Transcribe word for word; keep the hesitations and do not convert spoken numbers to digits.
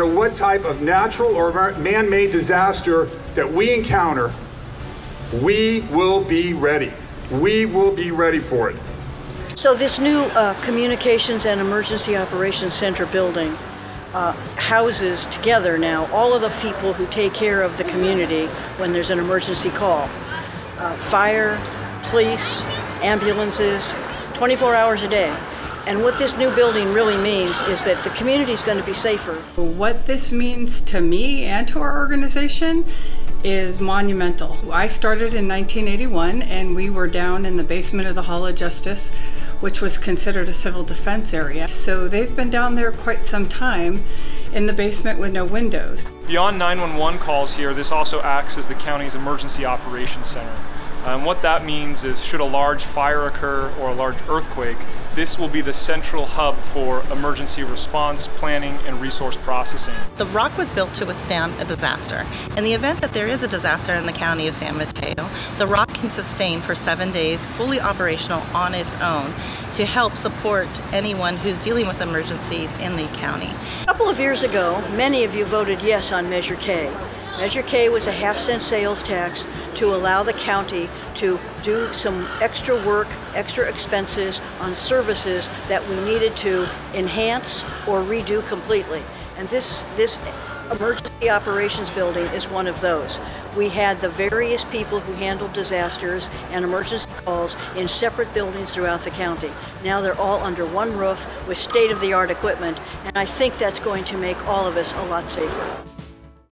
matter what type of natural or man-made disaster that we encounter, we will be ready. We will be ready for it. So this new uh, Communications and Emergency Operations Center building uh, houses together now all of the people who take care of the community when there's an emergency call. Uh, fire, police, ambulances, twenty-four hours a day. And what this new building really means is that the community is going to be safer. What this means to me and to our organization is monumental. I started in nineteen eighty-one and we were down in the basement of the Hall of Justice, which was considered a civil defense area. So they've been down there quite some time in the basement with no windows. Beyond nine one one calls here, this also acts as the county's emergency operations center. And what that means is, should a large fire occur or a large earthquake, this will be the central hub for emergency response, planning, and resource processing. The Rock was built to withstand a disaster. In the event that there is a disaster in the county of San Mateo, the Rock can sustain for seven days, fully operational on its own, to help support anyone who's dealing with emergencies in the county. A couple of years ago, many of you voted yes on Measure K. Measure K was a half cent sales tax to allow the county to do some extra work, extra expenses on services that we needed to enhance or redo completely. And this, this emergency operations building is one of those. We had the various people who handled disasters and emergency calls in separate buildings throughout the county. Now they're all under one roof with state-of-the-art equipment, and I think that's going to make all of us a lot safer.